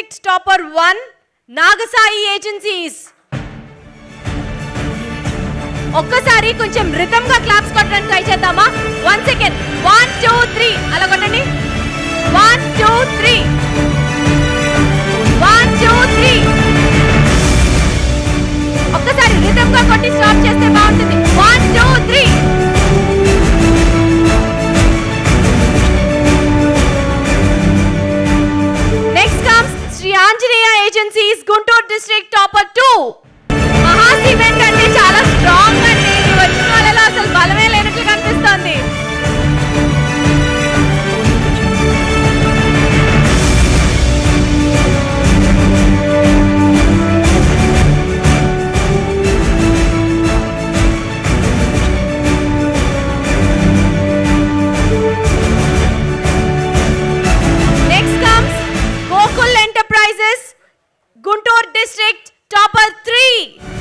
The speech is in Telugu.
district topper 1 Nagasai agencies. ఒక్కసారి కొంచెం రిథమ్ గా క్లాప్స్ కొట్టడానికి ట్రై చేద్దామా? 1 సెకండ్ 1 2 3 అలా కొట్టండి. 1 2 3 1 2 3 ఒక్కసారి రిథమ్ గా కొట్టి స్టాప్ చేస్తే బాగుంటుంది. 1 2 3 next comes Shri Anjaneya agencies Guntur district topper 2. Maha cement అంటే చాలా స్ట్రాంగ్ అండి. వచ్చిన వాళ్ళలో అసలు బలమే లేనట్లు కనిపిస్తోంది. Next comes Gokul enterprises Guntur district topper 3.